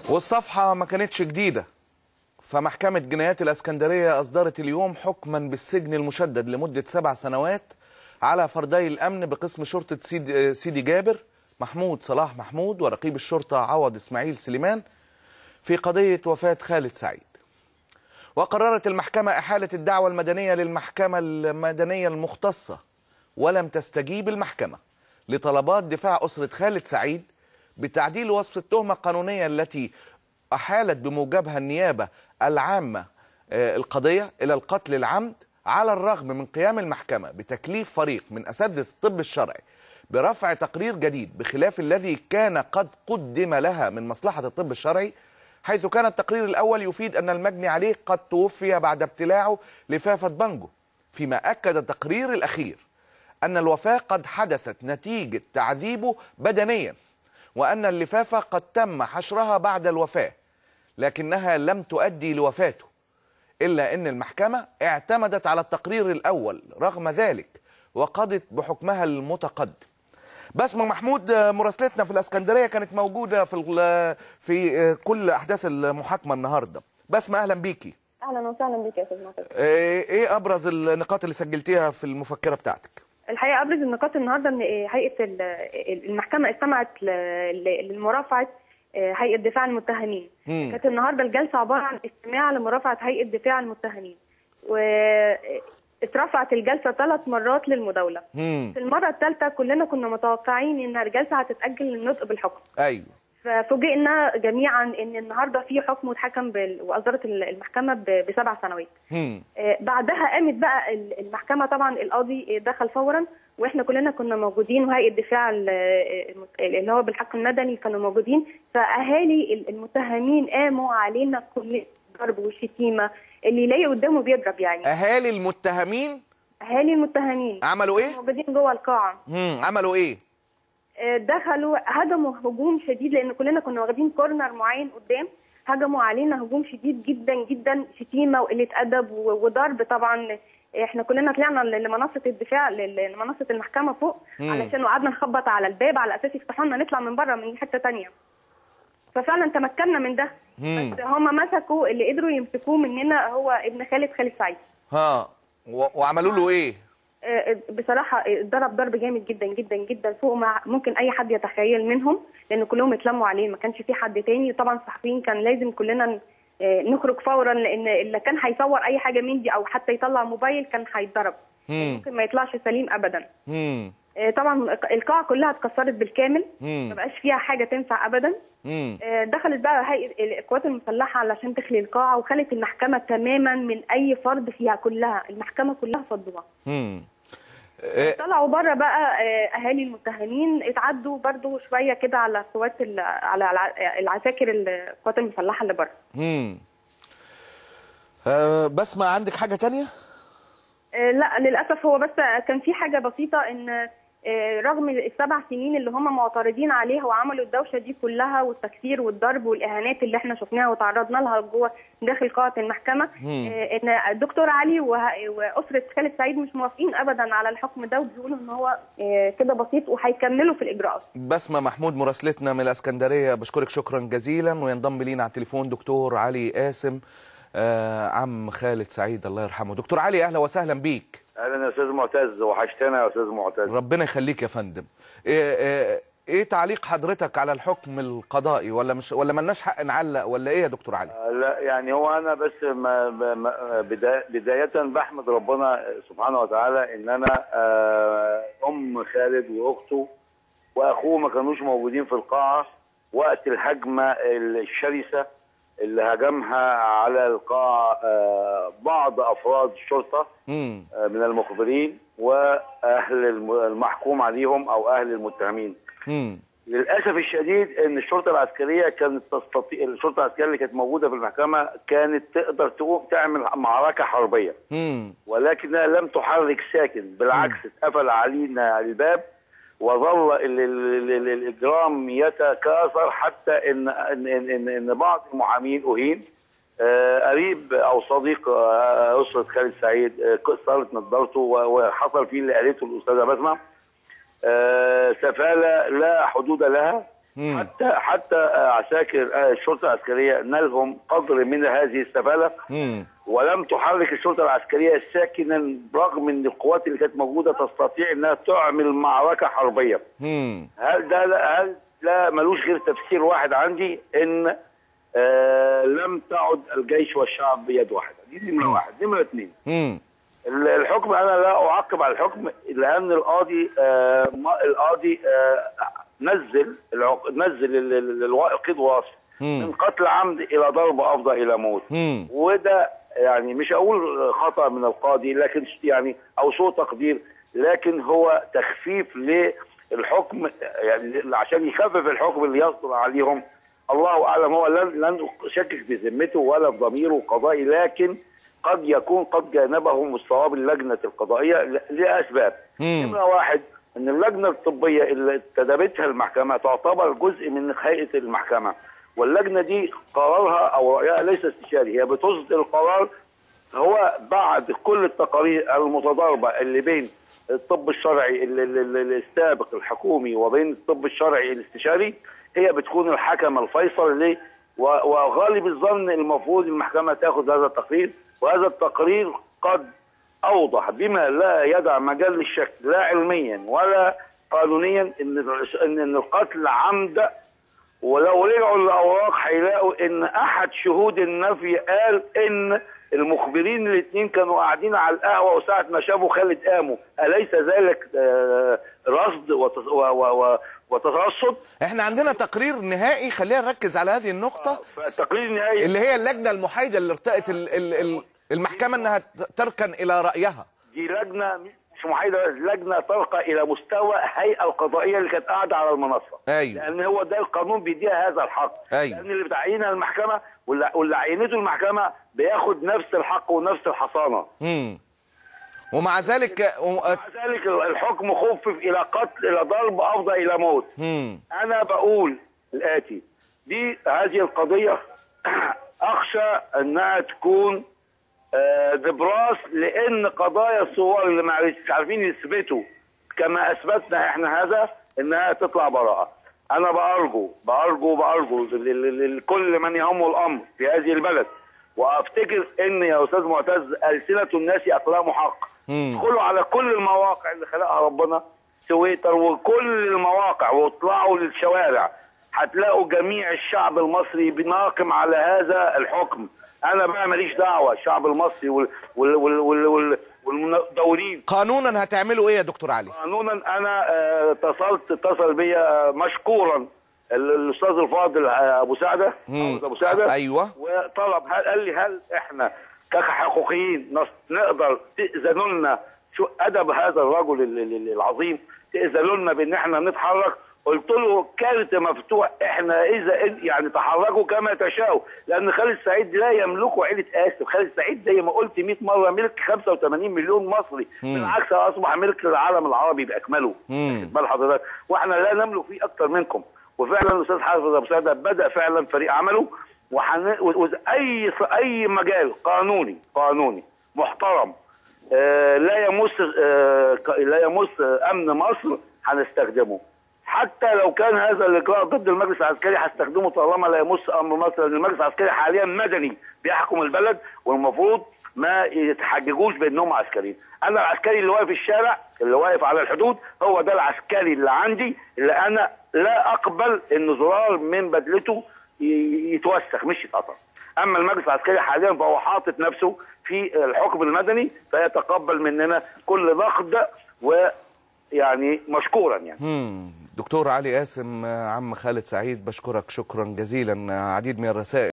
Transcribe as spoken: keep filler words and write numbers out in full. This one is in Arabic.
والصفحة ما كانتش جديدة، فمحكمة جنايات الإسكندرية أصدرت اليوم حكما بالسجن المشدد لمدة سبع سنوات على فردي الأمن بقسم شرطة سيدي, سيدي جابر محمود صلاح محمود ورقيب الشرطة عوض إسماعيل سليمان في قضية وفاة خالد سعيد. وقررت المحكمة إحالة الدعوى المدنية للمحكمة المدنية المختصة، ولم تستجيب المحكمة لطلبات دفاع أسرة خالد سعيد بتعديل وصف التهمة القانونية التي أحالت بموجبها النيابة العامة القضية إلى القتل العمد، على الرغم من قيام المحكمة بتكليف فريق من أساتذة الطب الشرعي برفع تقرير جديد بخلاف الذي كان قد قدم لها من مصلحة الطب الشرعي، حيث كان التقرير الأول يفيد أن المجني عليه قد توفي بعد ابتلاعه لفافة بانجو، فيما أكد التقرير الأخير أن الوفاة قد حدثت نتيجة تعذيبه بدنيا، وأن اللفافة قد تم حشرها بعد الوفاة لكنها لم تؤدي لوفاته، إلا أن المحكمة اعتمدت على التقرير الأول رغم ذلك وقضت بحكمها المتقدم. بسمة محمود مراسلتنا في الإسكندرية كانت موجودة في في كل أحداث المحاكمة النهاردة. بسمة أهلا بيكي. أهلا وسهلا بيك يا أستاذ معتز. إيه أبرز النقاط اللي سجلتيها في المفكرة بتاعتك؟ الحقيقة أبرز النقاط النهاردة إن هيئة المحكمة استمعت لمرافعة هيئة دفاع المتهمين. كانت النهارده الجلسة عبارة عن استماع لمرافعة هيئة دفاع المتهمين، واترفعت الجلسة ثلاث مرات للمداولة. مم. في المرة الثالثة كلنا كنا متوقعين إن الجلسة هتتأجل للنطق بالحكم. أيوه. ففوجئنا جميعا ان النهارده في حكم واتحكم بال... واصدرت المحكمه ب... بسبع سنوات. مم. آه بعدها قامت بقى المحكمه، طبعا القاضي دخل فورا واحنا كلنا كنا موجودين، وهيئه الدفاع اللي هو بالحق المدني كانوا موجودين، فاهالي المتهمين قاموا علينا كل ضرب والشتيمه، اللي يلاقي قدامه بيضرب يعني. اهالي المتهمين اهالي المتهمين عملوا ايه؟ موجودين جوه القاعه. امم عملوا ايه؟ دخلوا هجموا هجوم شديد، لان كلنا كنا واخدين كورنر معين قدام، هجموا علينا هجوم شديد جدا جدا، شتيمه وقله ادب وضرب. طبعا احنا كلنا طلعنا لمنصه الدفاع لمنصه المحكمه فوق مم. علشان وقعدنا نخبط على الباب على اساس يفتحوا لنا نطلع من بره من حته ثانيه. ففعلا تمكنا من ده. مم. بس هم مسكوا اللي قدروا يمسكوه مننا هو ابن خالد خالد سعيد. ها وعملوا له ايه؟ بصراحه اتضرب ضرب جامد جدا جدا جدا فوق ما ممكن اي حد يتخيل منهم، لان كلهم اتلموا عليه، ما كانش في حد تاني. طبعا الصحفيين كان لازم كلنا نخرج فورا، لان اللي كان هيصور اي حاجه من دي او حتى يطلع موبايل كان هيتضرب، ممكن ما يطلعش سليم ابدا. مم. طبعا القاعه كلها اتكسرت بالكامل، ما بقاش فيها حاجه تنفع ابدا. مم. دخلت بقى هيئه القوات المسلحه علشان تخلي القاعه، وخلت المحكمه تماما من اي فرد فيها، كلها المحكمه كلها فضوها. امم طلعوا بره بقى اهالي المتهمين، اتعدوا برضو شويه كده على قوات على العساكر القوات المسلحه اللي بره. امم أه بسمة عندك حاجه ثانيه؟ أه لا للاسف، هو بس كان في حاجه بسيطه، ان رغم السبع سنين اللي هم معترضين عليها وعملوا الدوشه دي كلها والتكسير والضرب والاهانات اللي احنا شفناها وتعرضنا لها جوه داخل قاعه المحكمه، ان الدكتور علي واسره خالد سعيد مش موافقين ابدا على الحكم ده، وبيقولوا ان هو كده بسيط وهيكملوا في الاجراءات. بسمة محمود مراسلتنا من الاسكندريه، بشكرك شكرا جزيلا. وينضم لينا على التليفون دكتور علي قاسم آه عم خالد سعيد الله يرحمه. دكتور علي اهلا وسهلا بيك. اهلا يا استاذ معتز، وحشتنا يا استاذ معتز. ربنا يخليك يا فندم. ايه, إيه, إيه تعليق حضرتك على الحكم القضائي، ولا مش ولا مالناش حق نعلق ولا ايه يا دكتور علي؟ آه لا يعني هو انا بس ما ما بدايه بحمد ربنا سبحانه وتعالى ان انا آه ام خالد واخته واخوه ما كانوش موجودين في القاعه وقت الهجمه الشرسه اللي هجمها على القاعة بعض أفراد الشرطة من المخبرين وأهل المحكوم عليهم أو أهل المتهمين. مم. للأسف الشديد إن الشرطة العسكرية كانت تستطيع، الشرطة العسكرية اللي كانت موجودة في المحكمة كانت تقدر تقوم تعمل معركة حربية، مم. ولكنها لم تحرك ساكن، بالعكس اتقفل علينا الباب وظل الاجرام يتكاثر، حتى ان ان ان, إن بعض المحامين اهين. قريب او صديق اسره خالد سعيد كسرت نظارته وحصل فيه اللي قالته الاستاذه بسمه، سفاله لا حدود لها. مم. حتى حتى عساكر الشرطه العسكريه نالهم قدر من هذه السفاله، مم. ولم تحرك الشرطه العسكريه ساكنا برغم ان القوات اللي كانت موجوده تستطيع انها تعمل معركه حربيه. مم. هل ده لا هل لا ملوش غير تفسير واحد عندي، ان آه لم تعد الجيش والشعب بيد واحده. دي نمره واحد. نمره اثنين، مم. الحكم انا لا اعقب على الحكم لان القاضي آه القاضي آه نزل العق... نزل القيد واصف من قتل عمد الى ضرب افضى الى موت. مم. وده يعني مش اقول خطا من القاضي، لكن يعني او سوء تقدير، لكن هو تخفيف للحكم، يعني عشان يخفف الحكم اللي يصدر عليهم. الله اعلم، هو لن لن اشكك بذمته ولا بضميره القضائي، لكن قد يكون قد جانبهم الصواب اللجنه القضائيه لاسباب. نمره واحد، ان اللجنه الطبيه اللي انتدبتها المحكمه تعتبر جزء من هيئه المحكمه، واللجنه دي قرارها او رايها ليس استشاري، هي بتصدر القرار هو بعد كل التقارير المتضاربه اللي بين الطب الشرعي السابق الحكومي وبين الطب الشرعي الاستشاري، هي بتكون الحكم الفيصل ليه. وغالب الظن المفروض المحكمه تاخذ هذا التقرير، وهذا التقرير قد اوضح بما لا يدع مجال للشك لا علميا ولا قانونيا ان ان القتل عمد. ولو رجعوا الاوراق هيلاقوا ان احد شهود النفي قال ان المخبرين الاثنين كانوا قاعدين على القهوه وساعه ما شافوا خالد قاموا. اليس ذلك رصد وترصد؟ احنا عندنا تقرير نهائي، خلينا نركز على هذه النقطه. التقرير النهائي اللي هي اللجنه المحايده اللي ارتأت المحكمه انها تركن الى رايها. دي لجنه مش محايده، لجنه ترقى الى مستوى الهيئه القضائيه اللي كانت قاعده على المنصه. ايوه. لان هو ده القانون بيديها هذا الحق. ايوه. لان اللي بتعينها المحكمه واللي عينته المحكمه بياخد نفس الحق ونفس الحصانه. امم ومع ذلك ومع ذلك الحكم خفف الى قتل الى ضرب افضى الى موت. امم انا بقول الاتي، دي هذه القضيه اخشى انها تكون دبراس، لان قضايا الصور اللي مش عارفين يثبتوا كما اثبتنا احنا هذا انها تطلع براءه. انا بارجو بارجو بارجو لكل من يهمه الامر في هذه البلد، وافتكر ان يا استاذ معتز السنه الناس اقلام حق. ادخلوا على كل المواقع اللي خلقها ربنا، تويتر وكل المواقع، واطلعوا للشوارع، هتلاقوا جميع الشعب المصري بناقم على هذا الحكم. انا بقى ماليش دعوه، الشعب المصري وال وال وال وال والمدورين. قانونا هتعملوا ايه يا دكتور علي؟ قانونا انا اتصلت اتصل بيا مشكورا الاستاذ الفاضل ابو سعده ابو سعده ايوه، وطلب، قال لي هل احنا كحقوقيين نقدر تاذنوا لنا شو ادب هذا الرجل العظيم، تاذنوا لنا بان احنا نتحرك؟ قلت له كارت مفتوح، احنا اذا يعني تحركوا كما تشاءوا، لان خالد سعيد لا يملكه عيله اسف. خالد سعيد زي ما قلت مئة مره ملك خمسة وثمانين مليون مصري، بالعكس اصبح ملك للعالم العربي باكمله. بل حضرتك واحنا لا نملك فيه اكثر منكم. وفعلا الاستاذ حافظ ابو سعده بدا فعلا فريق عمله، وحن... اي اي مجال قانوني قانوني محترم آه لا يمس آه لا يمس امن مصر هنستخدمه. حتى لو كان هذا الاجراء ضد المجلس العسكري هستخدمه طالما لا يمس امر مصر، لان المجلس العسكري حاليا مدني بيحكم البلد، والمفروض ما يتحججوش بانهم عسكريين. انا العسكري اللي واقف في الشارع اللي واقف على الحدود هو ده العسكري اللي عندي، اللي انا لا اقبل ان زرار من بدلته يتوسخ مش يتقطع. اما المجلس العسكري حاليا فهو حاطط نفسه في الحكم المدني، فيتقبل مننا كل نقد ويعني مشكورا يعني. مم. دكتور علي قاسم، عم خالد سعيد، بشكرك شكرا جزيلا. عديد من الرسائل